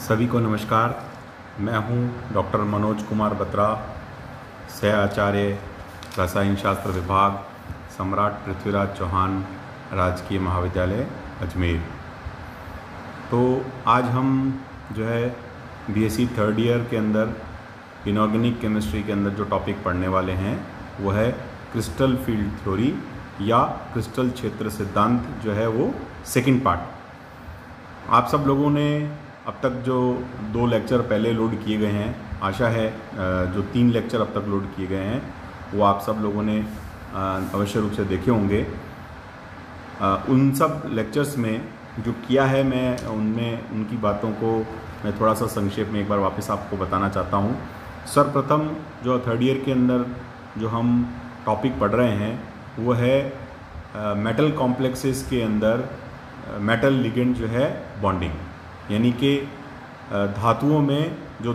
सभी को नमस्कार। मैं हूं डॉक्टर मनोज कुमार बत्रा, सह आचार्य रसायन शास्त्र विभाग, सम्राट पृथ्वीराज चौहान राजकीय महाविद्यालय अजमेर। तो आज हम जो है बीएससी थर्ड ईयर के अंदर इनऑर्गेनिक केमिस्ट्री के अंदर जो टॉपिक पढ़ने वाले हैं वो है क्रिस्टल फील्ड थ्योरी या क्रिस्टल क्षेत्र सिद्धांत, जो है वो सेकंड पार्ट। आप सब लोगों ने अब तक जो 2 लेक्चर पहले लोड किए गए हैं, आशा है जो 3 लेक्चर अब तक लोड किए गए हैं वो आप सब लोगों ने अवश्य रूप से देखे होंगे। उन सब लेक्चर्स में जो किया है मैं उनकी बातों को मैं थोड़ा सा संक्षेप में एक बार वापस आपको बताना चाहता हूँ। सर्वप्रथम जो थर्ड ईयर के अंदर जो हम टॉपिक पढ़ रहे हैं वो है मेटल कॉम्प्लेक्सेस के अंदर मेटल लिगेंड जो है बॉन्डिंग, यानी कि धातुओं में जो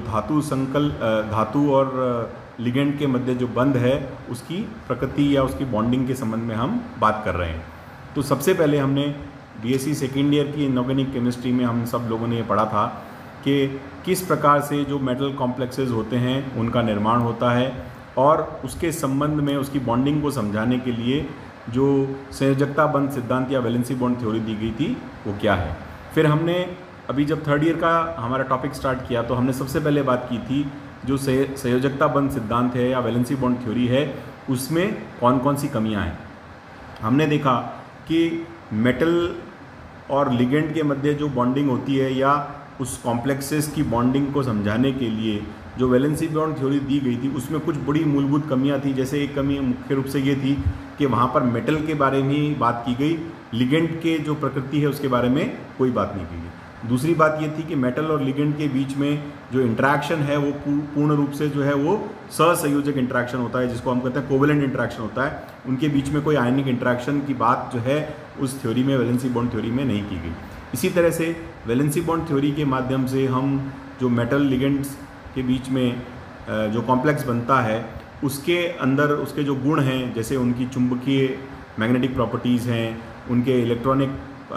धातु और लिगेंड के मध्य जो बंध है उसकी प्रकृति या उसकी बॉन्डिंग के संबंध में हम बात कर रहे हैं। तो सबसे पहले हमने बीएससी सेकेंड ईयर की इनऑर्गेनिक केमिस्ट्री में हम सब लोगों ने ये पढ़ा था कि किस प्रकार से जो मेटल कॉम्प्लेक्सेस होते हैं उनका निर्माण होता है और उसके संबंध में उसकी बॉन्डिंग को समझाने के लिए जो संयोजकता बंध सिद्धांत या वैलेंसी बॉन्ड थ्योरी दी गई थी वो क्या है। फिर हमने अभी जब थर्ड ईयर का हमारा टॉपिक स्टार्ट किया तो हमने सबसे पहले बात की थी जो संयोजकता बंध सिद्धांत है या वैलेंसी बॉन्ड थ्योरी है उसमें कौन कौन सी कमियां हैं। हमने देखा कि मेटल और लिगेंड के मध्य जो बॉन्डिंग होती है या उस कॉम्प्लेक्सेस की बॉन्डिंग को समझाने के लिए जो वैलेंसी बॉन्ड थ्योरी दी गई थी उसमें कुछ बड़ी मूलभूत कमियां थी। जैसे एक कमी मुख्य रूप से ये थी कि वहाँ पर मेटल के बारे में बात की गई, लिगेंड के जो प्रकृति है उसके बारे में कोई बात नहीं की गई। दूसरी बात ये थी कि मेटल और लिगेंड के बीच में जो इंटरेक्शन है वो पूर्ण रूप से जो है वो सहसंयोजक इंटरेक्शन होता है, जिसको हम कहते हैं कोवेलेंट इंटरेक्शन होता है। उनके बीच में कोई आयनिक इंटरेक्शन की बात जो है उस थ्योरी में, वैलेंसी बॉन्ड थ्योरी में नहीं की गई। इसी तरह से वैलेंसी बॉन्ड थ्योरी के माध्यम से हम जो मेटल लिगेंड्स के बीच में जो कॉम्प्लेक्स बनता है उसके अंदर उसके जो गुण हैं, जैसे उनकी चुंबकीय मैग्नेटिक प्रॉपर्टीज़ हैं, उनके इलेक्ट्रॉनिक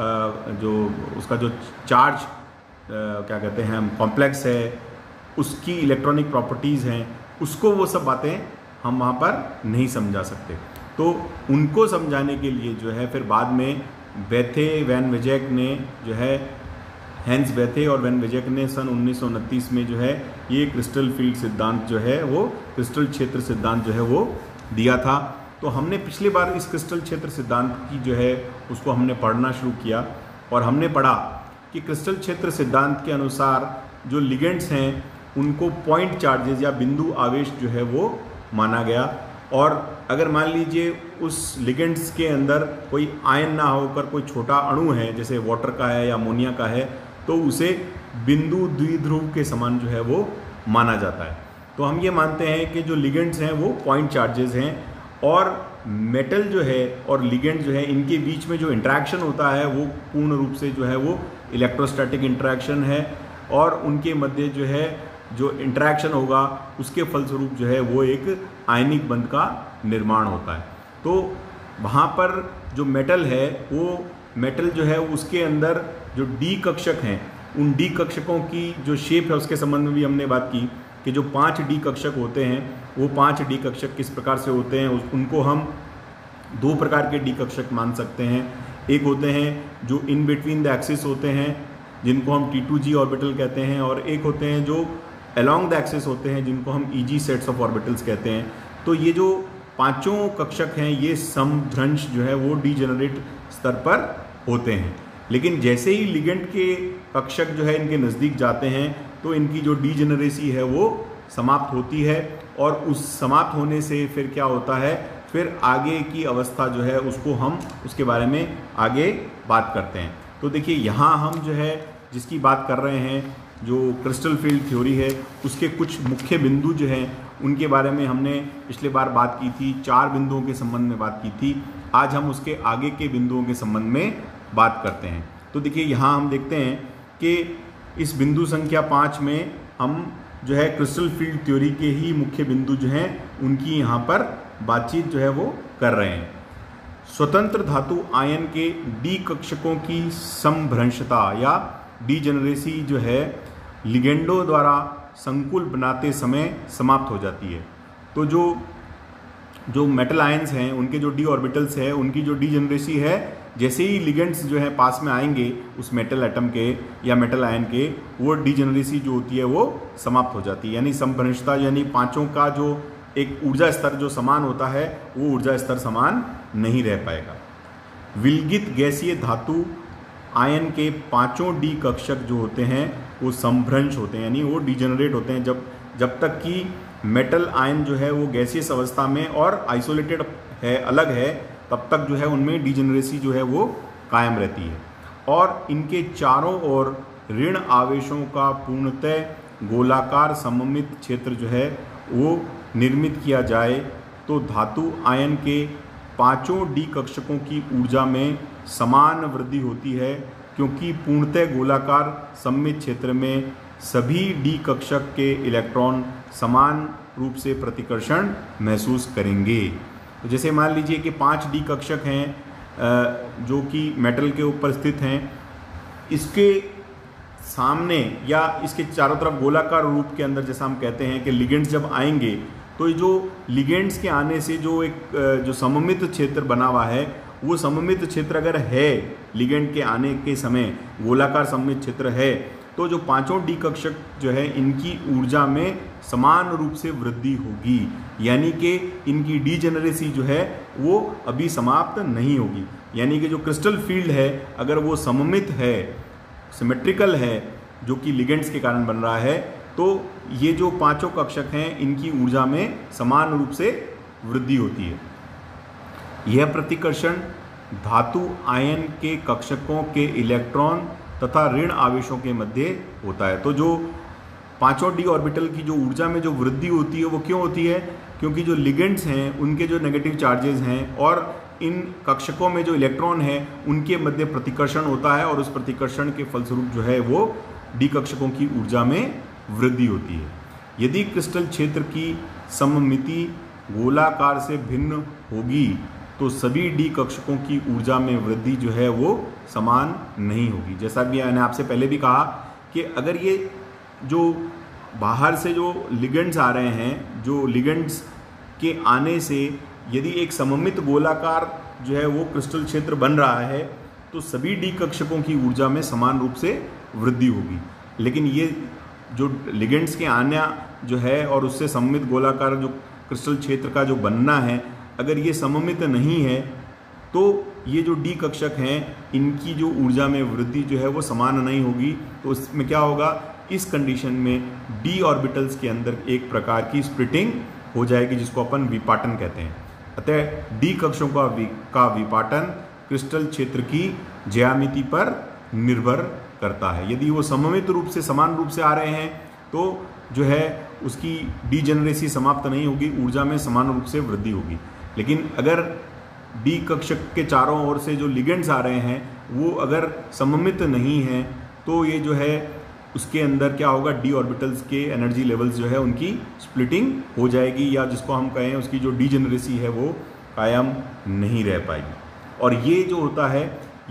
जो उसका जो चार्ज क्या कहते हैं हम कॉम्प्लेक्स है उसकी इलेक्ट्रॉनिक प्रॉपर्टीज़ हैं, उसको वो सब बातें हम वहाँ पर नहीं समझा सकते। तो उनको समझाने के लिए जो है फिर बाद में बेथे वैन विजेक ने जो है हैंस बेथे और वैन विजेक ने सन 1929 में जो है ये क्रिस्टल फील्ड सिद्धांत जो है वो क्रिस्टल क्षेत्र सिद्धांत जो है वो दिया था। तो हमने पिछली बार इस क्रिस्टल क्षेत्र सिद्धांत की जो है उसको हमने पढ़ना शुरू किया और हमने पढ़ा कि क्रिस्टल क्षेत्र सिद्धांत के अनुसार जो लिगेंड्स हैं उनको पॉइंट चार्जेस या बिंदु आवेश जो है वो माना गया। और अगर मान लीजिए उस लिगेंड्स के अंदर कोई आयन ना होकर कोई छोटा अणु है, जैसे वाटर का है या अमोनिया का है, तो उसे बिंदु द्विध्रुव के समान जो है वो माना जाता है। तो हम ये मानते हैं कि जो लिगेंड्स हैं वो पॉइंट चार्जेस हैं और मेटल जो है और लिगेंड जो है इनके बीच में जो इंटरेक्शन होता है वो पूर्ण रूप से जो है वो इलेक्ट्रोस्टैटिक इंटरेक्शन है और उनके मध्य जो है जो इंटरेक्शन होगा उसके फलस्वरूप जो है वो एक आयनिक बंध का निर्माण होता है। तो वहाँ पर जो मेटल है वो मेटल जो है उसके अंदर जो डी कक्षक हैं उन डी कक्षकों की जो शेप है उसके संबंध में भी हमने बात की कि जो 5 डी कक्षक होते हैं वो 5 डी कक्षक किस प्रकार से होते हैं। उनको हम 2 प्रकार के डी कक्षक मान सकते हैं। एक होते हैं जो इन बिटवीन द एक्सिस होते हैं जिनको हम T2G ऑर्बिटल कहते हैं, और एक होते हैं जो अलोंग द एक्सिस होते हैं जिनको हम EG सेट्स ऑफ ऑर्बिटल्स कहते हैं। तो ये जो 5 कक्षक हैं ये समभ्रंश जो है वो डीजेनरेट स्तर पर होते हैं, लेकिन जैसे ही लिगेंड के कक्षक जो है इनके नज़दीक जाते हैं तो इनकी जो डीजेनरेसी है वो समाप्त होती है और उस समाप्त होने से फिर क्या होता है, फिर आगे की अवस्था जो है उसको हम उसके बारे में आगे बात करते हैं। तो देखिए यहाँ हम जो है जिसकी बात कर रहे हैं जो क्रिस्टल फील्ड थ्योरी है उसके कुछ मुख्य बिंदु जो हैं उनके बारे में हमने पिछले बार बात की थी, 4 बिंदुओं के संबंध में बात की थी। आज हम उसके आगे के बिंदुओं के संबंध में बात करते हैं। तो देखिए यहाँ हम देखते हैं कि इस बिंदु संख्या 5 में हम जो है क्रिस्टल फील्ड थ्योरी के ही मुख्य बिंदु जो हैं उनकी यहाँ पर बातचीत जो है वो कर रहे हैं। स्वतंत्र धातु आयन के डी कक्षकों की समभ्रंशता या डीजेनरेसी जो है लिगेंडों द्वारा संकुल बनाते समय समाप्त हो जाती है। तो जो मेटल आयंस हैं उनके जो डी ऑर्बिटल्स है उनकी जो डीजेनरेसी है, जैसे ही लिगेंड्स जो है पास में आएंगे उस मेटल एटम के या मेटल आयन के, वो डीजेनरेसी जो होती है वो समाप्त हो जाती है। यानी समभ्रंशता, यानी पांचों का जो एक ऊर्जा स्तर जो समान होता है वो ऊर्जा स्तर समान नहीं रह पाएगा। विलगित गैसीय धातु आयन के पांचों डी कक्षक जो होते हैं वो समभ्रंश होते हैं, यानी वो डीजेनरेट होते हैं जब तक कि मेटल आयन जो है वो गैसियस अवस्था में और आइसोलेटेड है, अलग है, तब तक जो है उनमें डीजेनरेसी जो है वो कायम रहती है। और इनके चारों ओर ऋण आवेशों का पूर्णतः गोलाकार सममित क्षेत्र जो है वो निर्मित किया जाए तो धातु आयन के पांचों डी कक्षकों की ऊर्जा में समान वृद्धि होती है, क्योंकि पूर्णतः गोलाकार सममित क्षेत्र में सभी डी कक्षक के इलेक्ट्रॉन समान रूप से प्रतिकर्षण महसूस करेंगे। तो जैसे मान लीजिए कि 5 डी कक्षक हैं जो कि मेटल के ऊपर स्थित हैं, इसके सामने या इसके चारों तरफ गोलाकार रूप के अंदर, जैसा हम कहते हैं कि लिगेंड्स जब आएंगे तो जो लिगेंड्स के आने से जो सममित क्षेत्र बना हुआ है, वो सममित क्षेत्र अगर है, लिगेंड के आने के समय गोलाकार सममित क्षेत्र है, तो जो पांचों डी कक्षक जो है इनकी ऊर्जा में समान रूप से वृद्धि होगी, यानी कि इनकी डीजेनरेसी जो है वो अभी समाप्त नहीं होगी। यानी कि जो क्रिस्टल फील्ड है अगर वो सममित है, सिमेट्रिकल है, जो कि लिगेंड्स के कारण बन रहा है, तो ये जो पांचों कक्षक हैं इनकी ऊर्जा में समान रूप से वृद्धि होती है। यह प्रतिकर्षण धातु आयन के कक्षकों के इलेक्ट्रॉन तथा ऋण आवेशों के मध्य होता है। तो जो पांचों डी ऑर्बिटल की जो ऊर्जा में जो वृद्धि होती है वो क्यों होती है? क्योंकि जो लिगेंड्स हैं उनके जो नेगेटिव चार्जेस हैं और इन कक्षकों में जो इलेक्ट्रॉन हैं उनके मध्य प्रतिकर्षण होता है, और उस प्रतिकर्षण के फलस्वरूप जो है वो डी कक्षकों की ऊर्जा में वृद्धि होती है। यदि क्रिस्टल क्षेत्र की सममिति गोलाकार से भिन्न होगी तो सभी डी कक्षकों की ऊर्जा में वृद्धि जो है वो समान नहीं होगी। जैसा कि मैंने आपसे पहले भी कहा कि अगर ये जो बाहर से जो लिगेंड्स आ रहे हैं, जो लिगेंड्स के आने से यदि एक सममित गोलाकार जो है वो क्रिस्टल क्षेत्र बन रहा है तो सभी डी कक्षकों की ऊर्जा में समान रूप से वृद्धि होगी। लेकिन ये जो लिगेंड्स के आना जो है और उससे सममित गोलाकार जो क्रिस्टल क्षेत्र का जो बनना है, अगर ये सममित नहीं है तो ये जो डी कक्षक हैं इनकी जो ऊर्जा में वृद्धि जो है वो समान नहीं होगी। तो इसमें क्या होगा, इस कंडीशन में डी ऑर्बिटल्स के अंदर एक प्रकार की स्प्लिटिंग हो जाएगी, जिसको अपन विपाटन कहते हैं। अतः डी कक्षों का विपाटन क्रिस्टल क्षेत्र की ज्यामिति पर निर्भर करता है। यदि वो सममित रूप से समान रूप से आ रहे हैं तो जो है उसकी डीजेनरेसी समाप्त नहीं होगी, ऊर्जा में समान रूप से वृद्धि होगी। लेकिन अगर डी कक्षक के चारों ओर से जो लिगेंड्स आ रहे हैं वो अगर सममित नहीं हैं तो ये जो है उसके अंदर क्या होगा, डी ऑर्बिटल्स के एनर्जी लेवल्स जो है उनकी स्प्लिटिंग हो जाएगी, या जिसको हम कहें उसकी जो डीजेनरेसी है वो कायम नहीं रह पाएगी। और ये जो होता है,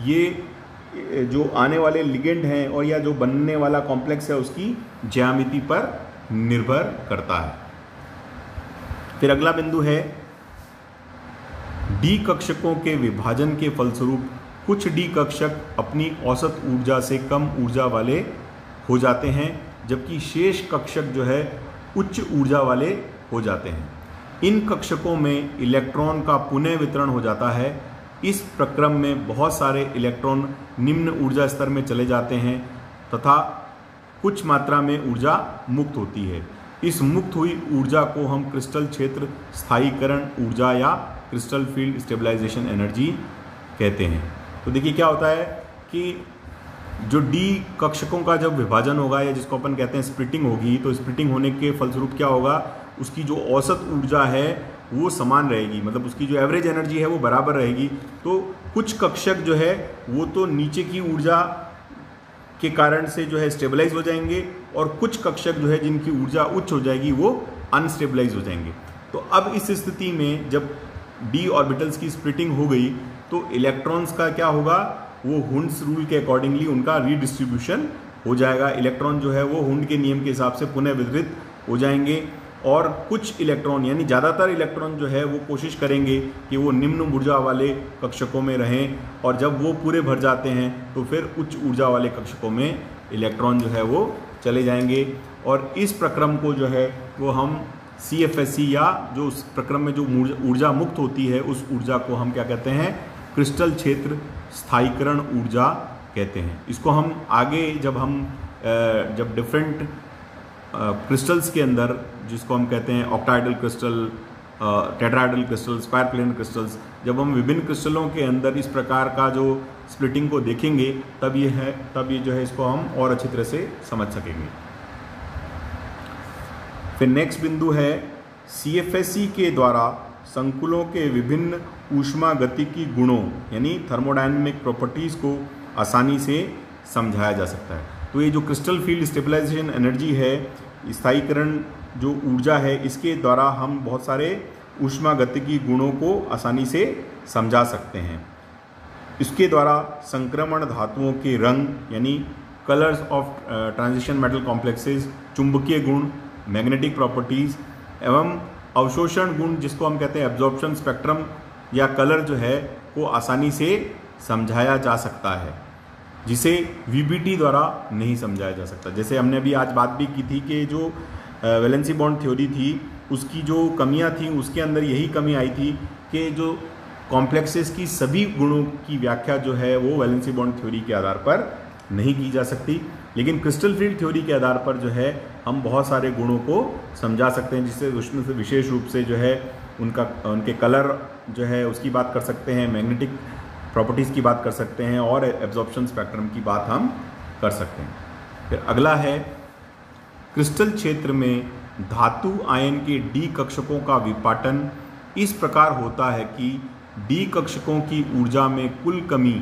ये जो आने वाले लिगेंड हैं और या जो बनने वाला कॉम्प्लेक्स है उसकी ज्यामिति पर निर्भर करता है। फिर अगला बिंदु है डी कक्षकों के विभाजन के फलस्वरूप कुछ डी कक्षक अपनी औसत ऊर्जा से कम ऊर्जा वाले हो जाते हैं, जबकि शेष कक्षक जो है उच्च ऊर्जा वाले हो जाते हैं। इन कक्षकों में इलेक्ट्रॉन का पुनः वितरण हो जाता है। इस प्रक्रम में बहुत सारे इलेक्ट्रॉन निम्न ऊर्जा स्तर में चले जाते हैं तथा कुछ मात्रा में ऊर्जा मुक्त होती है। इस मुक्त हुई ऊर्जा को हम क्रिस्टल क्षेत्र स्थायीकरण ऊर्जा या क्रिस्टल फील्ड स्टेबलाइजेशन एनर्जी कहते हैं। तो देखिए क्या होता है कि जो डी कक्षकों का जब विभाजन होगा या जिसको अपन कहते हैं स्प्लिटिंग होगी, तो स्प्लिटिंग होने के फलस्वरूप क्या होगा, उसकी जो औसत ऊर्जा है वो समान रहेगी, मतलब उसकी जो एवरेज एनर्जी है वो बराबर रहेगी। तो कुछ कक्षक जो है वो तो नीचे की ऊर्जा के कारण से जो है स्टेबलाइज हो जाएंगे, और कुछ कक्षक जो है जिनकी ऊर्जा उच्च हो जाएगी वो अनस्टेबलाइज हो जाएंगे। तो अब इस स्थिति में जब डी ऑर्बिटल्स की स्प्लिटिंग हो गई तो इलेक्ट्रॉन्स का क्या होगा, वो हुंड्स रूल के अकॉर्डिंगली उनका रीडिस्ट्रीब्यूशन हो जाएगा। इलेक्ट्रॉन जो है वो हुंड के नियम के हिसाब से पुनः वितरित हो जाएंगे और कुछ इलेक्ट्रॉन यानी ज़्यादातर इलेक्ट्रॉन जो है वो कोशिश करेंगे कि वो निम्न ऊर्जा वाले कक्षकों में रहें, और जब वो पूरे भर जाते हैं तो फिर उच्च ऊर्जा वाले कक्षकों में इलेक्ट्रॉन जो है वो चले जाएंगे। और इस प्रक्रम को जो है वो हम CFSE या जो उस प्रक्रम में जो ऊर्जा मुक्त होती है उस ऊर्जा को हम क्या कहते हैं, क्रिस्टल क्षेत्र स्थायीकरण ऊर्जा कहते हैं। इसको हम आगे जब डिफरेंट क्रिस्टल्स के अंदर, जिसको हम कहते हैं octahedral crystal, tetrahedral crystal, square plane crystals, जब हम विभिन्न क्रिस्टलों के अंदर इस प्रकार का जो स्प्लिटिंग को देखेंगे तब ये जो है इसको हम और अच्छी तरह से समझ सकेंगे। फिर नेक्स्ट बिंदु है CFSE के द्वारा संकुलों के विभिन्न ऊष्मागतिकी गुणों यानी थर्मोडायनेमिक प्रॉपर्टीज़ को आसानी से समझाया जा सकता है। तो ये जो क्रिस्टल फील्ड स्टेबलाइजेशन एनर्जी है, स्थायीकरण जो ऊर्जा है, इसके द्वारा हम बहुत सारे ऊष्मागतिकी गुणों को आसानी से समझा सकते हैं। इसके द्वारा संक्रमण धातुओं के रंग यानी colours of transition metal complexes, चुंबकीय गुण, मैग्नेटिक प्रॉपर्टीज़ एवं अवशोषण गुण, जिसको हम कहते हैं एब्जॉर्प्शन स्पेक्ट्रम या कलर जो है वो आसानी से समझाया जा सकता है, जिसे VBT द्वारा नहीं समझाया जा सकता। जैसे हमने अभी आज बात भी की थी कि जो वैलेंसी बॉन्ड थ्योरी थी उसकी जो कमियां थी उसके अंदर यही कमी आई थी कि जो कॉम्प्लेक्सेस की सभी गुणों की व्याख्या जो है वो वैलेंसी बॉन्ड थ्योरी के आधार पर नहीं की जा सकती, लेकिन क्रिस्टल फील्ड थ्योरी के आधार पर जो है हम बहुत सारे गुणों को समझा सकते हैं, जिससे उसमें से विशेष रूप से जो है उनके कलर जो है उसकी बात कर सकते हैं, मैग्नेटिक प्रॉपर्टीज़ की बात कर सकते हैं और एब्जॉर्प्शन स्पेक्ट्रम की बात हम कर सकते हैं। फिर अगला है क्रिस्टल क्षेत्र में धातु आयन के D कक्षकों का विपाटन इस प्रकार होता है कि D कक्षकों की ऊर्जा में कुल कमी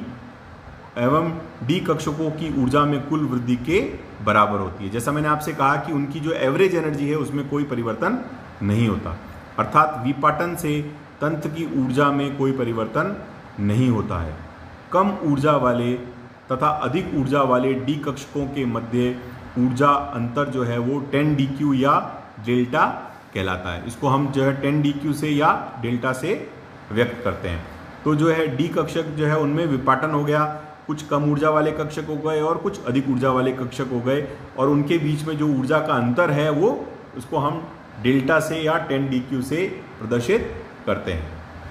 एवं D कक्षकों की ऊर्जा में कुल वृद्धि के बराबर होती है। जैसा मैंने आपसे कहा कि उनकी जो एवरेज एनर्जी है उसमें कोई परिवर्तन नहीं होता, अर्थात विपाटन से तंत्र की ऊर्जा में कोई परिवर्तन नहीं होता है। कम ऊर्जा वाले तथा अधिक ऊर्जा वाले D कक्षकों के मध्य ऊर्जा अंतर जो है वो 10dq या डेल्टा कहलाता है। इसको हम जो है 10dq से या डेल्टा से व्यक्त करते हैं। तो जो है D कक्षक जो है उनमें विपाटन हो गया, कुछ कम ऊर्जा वाले कक्षक हो गए और कुछ अधिक ऊर्जा वाले कक्षक हो गए, और उनके बीच में जो ऊर्जा का अंतर है वो उसको हम डेल्टा से या 10dq से प्रदर्शित करते हैं।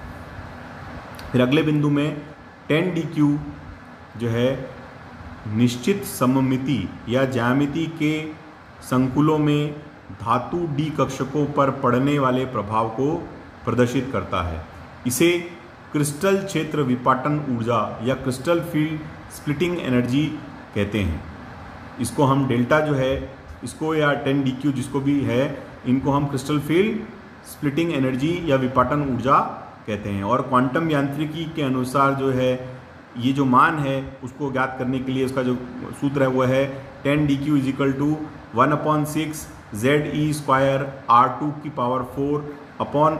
फिर अगले बिंदु में 10dq जो है निश्चित सममिति या ज्यामिति के संकुलों में धातु D कक्षकों पर पड़ने वाले प्रभाव को प्रदर्शित करता है। इसे क्रिस्टल क्षेत्र विपाटन ऊर्जा या क्रिस्टल फील्ड स्प्लिटिंग एनर्जी कहते हैं। इसको हम डेल्टा जो है इसको या 10dq जिसको भी है, इनको हम क्रिस्टल फील्ड स्प्लिटिंग एनर्जी या विपाटन ऊर्जा कहते हैं। और क्वांटम यांत्रिकी के अनुसार जो है ये जो मान है उसको ज्ञात करने के लिए उसका जो सूत्र है वो है 10dq = 1/6 ZE² R2 की पावर 4 अपॉन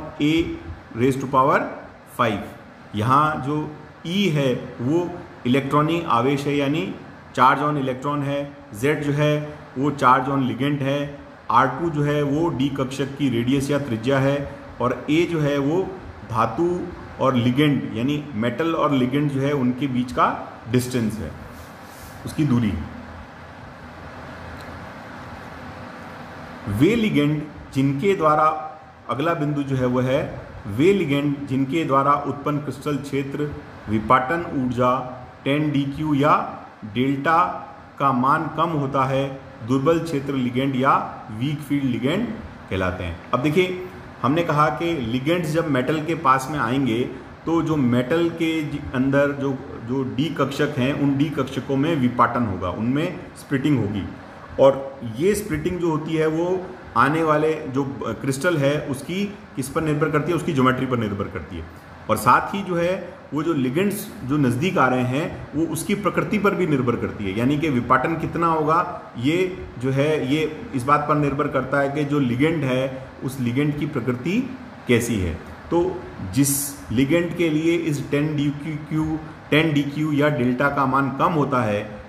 A⁵ यहाँ जो E है वो इलेक्ट्रॉनिक आवेश है यानी चार्ज ऑन इलेक्ट्रॉन है, Z जो है वो चार्ज ऑन लिगेंड है, R2 जो है वो D कक्षक की रेडियस या त्रिज्या है, और A जो है वो धातु और लिगेंड यानी मेटल और लिगेंड जो है उनके बीच का डिस्टेंस है, उसकी दूरी। वे लिगेंड जिनके द्वारा, अगला बिंदु जो है वो है वे लिगेंड जिनके द्वारा उत्पन्न क्रिस्टल क्षेत्र विपाटन ऊर्जा 10dq या डेल्टा का मान कम होता है, दुर्बल क्षेत्र लिगेंड या वीक फील्ड लिगेंड कहलाते हैं। अब देखिए हमने कहा कि लिगेंड्स जब मेटल के पास में आएंगे तो जो मेटल के अंदर जो D कक्षक हैं उन D कक्षकों में विपाटन होगा, उनमें स्प्लिटिंग होगी, और ये स्प्लिटिंग जो होती है वो आने वाले जो क्रिस्टल है उसकी किस पर निर्भर करती है, उसकी ज्योमेट्री पर निर्भर करती है, और साथ ही जो है वो जो लिगेंड्स जो नज़दीक आ रहे हैं वो उसकी प्रकृति पर भी निर्भर करती है। यानी कि विपाटन कितना होगा ये जो है ये इस बात पर निर्भर करता है कि जो लिगेंड है उस लिगेंड की प्रकृति कैसी है। तो जिस लिगेंड के लिए इस 10dq या डेल्टा का मान कम होता है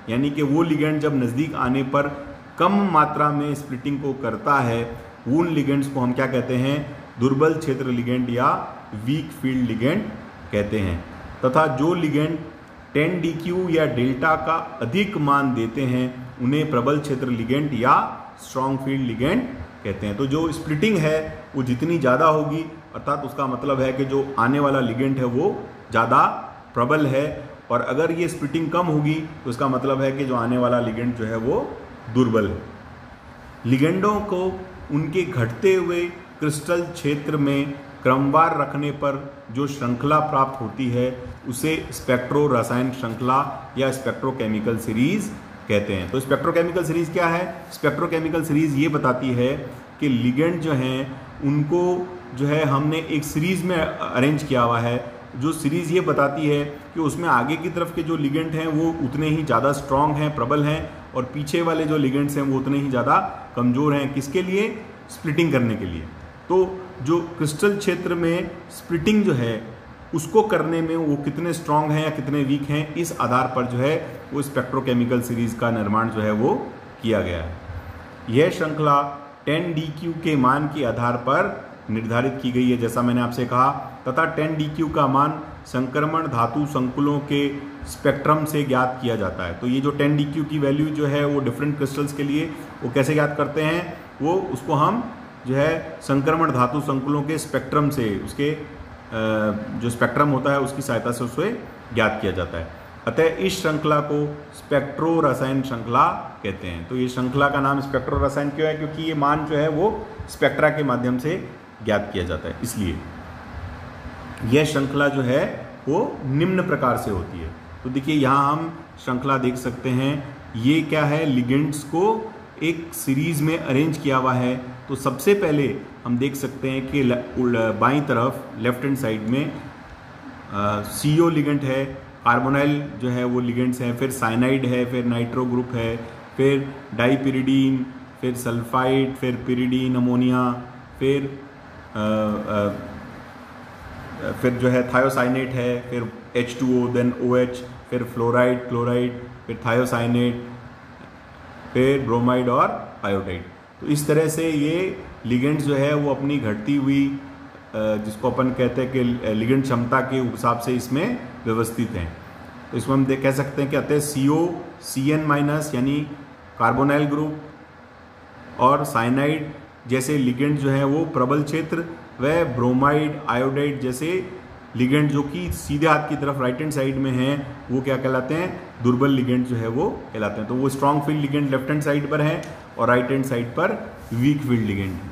यानी कि वो लिगेंड जब नज़दीक आने पर कम मात्रा में स्प्लिटिंग को करता है, उन लिगेंड्स को हम क्या कहते हैं, दुर्बल क्षेत्र लिगेंड या वीक फील्ड लिगेंड कहते हैं। तथा जो लिगेंड 10DQ या डेल्टा का अधिक मान देते हैं उन्हें प्रबल क्षेत्र लिगेंड या स्ट्रॉन्ग फील्ड लिगेंड कहते हैं। तो जो स्प्लिटिंग है वो जितनी ज़्यादा होगी, अर्थात उसका मतलब है कि जो आने वाला लिगेंड है वो ज़्यादा प्रबल है, और अगर ये स्प्लिटिंग कम होगी तो उसका मतलब है कि जो आने वाला लिगेंड जो है वो दुर्बल है। लिगेंडों को उनके घटते हुए क्रिस्टल क्षेत्र में क्रमवार रखने पर जो श्रृंखला प्राप्त होती है उसे स्पेक्ट्रो रसायन श्रृंखला या स्पेक्ट्रोकेमिकल सीरीज कहते हैं। तो स्पेक्ट्रोकेमिकल सीरीज क्या है? स्पेक्ट्रोकेमिकल सीरीज ये बताती है कि लिगेंड जो हैं उनको जो है हमने एक सीरीज में अरेंज किया हुआ है, जो सीरीज ये बताती है कि उसमें आगे की तरफ के जो लिगेंड हैं वो उतने ही ज़्यादा स्ट्रॉन्ग हैं, प्रबल हैं, और पीछे वाले जो लिगेंड्स हैं वो उतने ही ज़्यादा कमज़ोर हैं। किसके लिए? स्प्लिटिंग करने के लिए। तो जो क्रिस्टल क्षेत्र में स्प्लिटिंग जो है उसको करने में वो कितने स्ट्रॉन्ग हैं या कितने वीक हैं, इस आधार पर जो है वो स्पेक्ट्रोकेमिकल सीरीज का निर्माण जो है वो किया गया है। यह श्रृंखला 10DQ के मान के आधार पर निर्धारित की गई है, जैसा मैंने आपसे कहा, तथा 10DQ का मान संक्रमण धातु संकुलों के स्पेक्ट्रम से ज्ञात किया जाता है। तो ये जो 10DQ की वैल्यू जो है वो डिफरेंट क्रिस्टल्स के लिए वो कैसे ज्ञात करते हैं, वो उसको हम जो है संक्रमण धातु संकुलों के स्पेक्ट्रम से, उसके जो स्पेक्ट्रम होता है उसकी सहायता से उसे ज्ञात किया जाता है। अतः इस श्रृंखला को स्पेक्ट्रो रसायन श्रृंखला कहते हैं। तो ये श्रृंखला का नाम स्पेक्ट्रो रसायन क्यों है? क्योंकि ये मान जो है वो स्पेक्ट्रा के माध्यम से ज्ञात किया जाता है, इसलिए यह श्रृंखला जो है वो निम्न प्रकार से होती है। तो देखिए यहाँ हम श्रृंखला देख सकते हैं, ये क्या है, लिगेंड्स को एक सीरीज में अरेंज किया हुआ है। तो सबसे पहले हम देख सकते हैं कि बाईं तरफ लेफ्ट हैंड साइड में CO लिगेंड है, कार्बोनाइल जो है वो लिगेंड्स हैं, फिर साइनाइड है, फिर नाइट्रो ग्रुप है, फिर डाइपिरिडीन, फिर सल्फाइड, फिर पिरिडीन अमोनिया, फिर जो है थायोसाइनेट है, फिर H2O, देन OH, फिर फ्लोराइड, क्लोराइड, फिर थायोसाइनेट, फिर ब्रोमाइड और आयोडाइड। तो इस तरह से ये लिगेंड्स जो है वो अपनी घटती हुई जिसको अपन कहते हैं कि लिगेंड क्षमता के हिसाब से इसमें व्यवस्थित हैं। तो इसमें हम कह सकते हैं कि अतः CO, CN- यानी कार्बोनाइल ग्रुप और साइनाइड जैसे लिगेंड जो है वो प्रबल क्षेत्र, व ब्रोमाइड, आयोडाइड जैसे लिगेंड जो कि सीधे हाथ की तरफ राइट हैंड साइड में हैं वो क्या कहलाते हैं? दुर्बल लिगेंड जो है वो कहलाते हैं। तो वो strong field ligand left hand side पर है और राइट हैंड साइड पर वीक फील्ड लिगेंड है।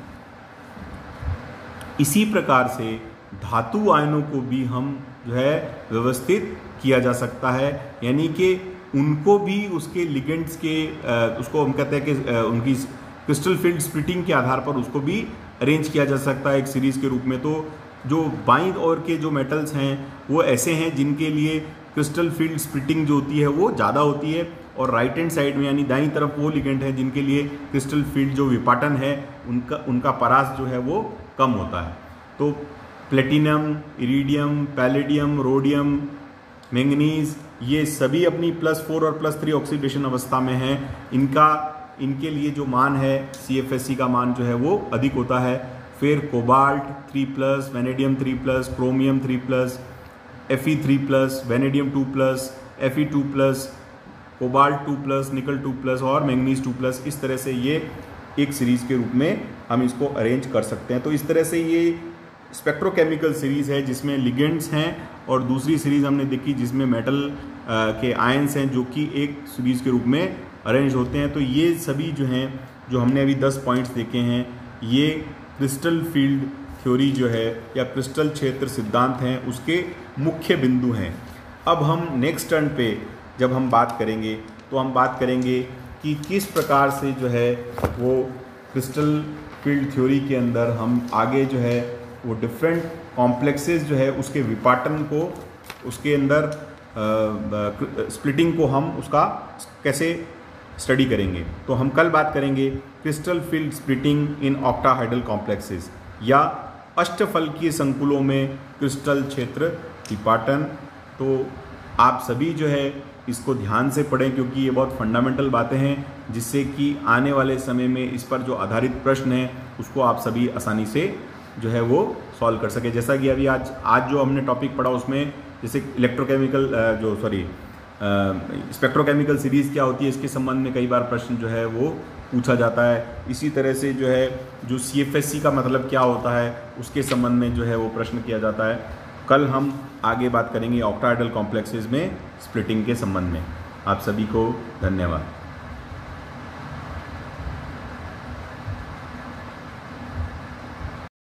इसी प्रकार से धातु आयनों को भी हम जो है व्यवस्थित किया जा सकता है, यानी कि उनको भी उसके लिगेंड्स के उसको हम कहते हैं कि उनकी क्रिस्टल फील्ड स्प्लिटिंग के आधार पर उसको भी अरेंज किया जा सकता है एक सीरीज के रूप में। तो जो बाईं ओर के जो मेटल्स हैं वो ऐसे हैं जिनके लिए क्रिस्टल फील्ड स्प्लिटिंग जो होती है वो ज़्यादा होती है, और राइट हैंड साइड में यानी दाईं तरफ वो लिगेंड है जिनके लिए क्रिस्टल फील्ड जो विपाटन है उनका परास जो है वो कम होता है। तो platinum, iridium, palladium, rhodium, manganese ये सभी अपनी +4 और +3 ऑक्सीडेशन अवस्था में हैं। इनके लिए जो मान है CFSE का मान जो है वो अधिक होता है। फिर cobalt 3+, vanadium 3+, chromium 3+, Fe3+, vanadium 2+, Fe2+, cobalt 2+, nickel 2+ और मैंगनीज 2+। इस तरह से ये एक सीरीज के रूप में हम इसको अरेंज कर सकते हैं। तो इस तरह से ये स्पेक्ट्रोकेमिकल सीरीज है जिसमें लिगेंड्स हैं, और दूसरी सीरीज हमने देखी जिसमें मेटल के आयंस हैं जो कि एक सीरीज के रूप में अरेंज होते हैं। तो ये सभी जो हैं जो हमने अभी 10 पॉइंट्स देखे हैं ये क्रिस्टल फील्ड थ्योरी जो है या क्रिस्टल क्षेत्र सिद्धांत हैं उसके मुख्य बिंदु हैं। अब हम नेक्स्ट टर्न पे जब हम बात करेंगे तो हम बात करेंगे कि किस प्रकार से जो है वो क्रिस्टल फील्ड थ्योरी के अंदर हम आगे जो है वो डिफरेंट कॉम्प्लेक्सेस जो है उसके विपाटन को, उसके अंदर स्प्लिटिंग को हम उसका कैसे स्टडी करेंगे। तो हम कल बात करेंगे crystal field splitting in octahedral complexes या अष्टफलकीय संकुलों में क्रिस्टल क्षेत्र विपाटन। तो आप सभी जो है इसको ध्यान से पढ़ें, क्योंकि ये बहुत फंडामेंटल बातें हैं जिससे कि आने वाले समय में इस पर जो आधारित प्रश्न है उसको आप सभी आसानी से जो है वो सॉल्व कर सके। जैसा कि अभी आज जो हमने टॉपिक पढ़ा उसमें जैसे इलेक्ट्रोकेमिकल स्पेक्ट्रोकेमिकल सीरीज़ क्या होती है इसके संबंध में कई बार प्रश्न जो है वो पूछा जाता है। इसी तरह से जो है जो CFSC का मतलब क्या होता है उसके संबंध में जो है वो प्रश्न किया जाता है। कल हम आगे बात करेंगे ऑक्टाहेड्रल कॉम्प्लेक्सेस में स्प्लिटिंग के संबंध में। आप सभी को धन्यवाद।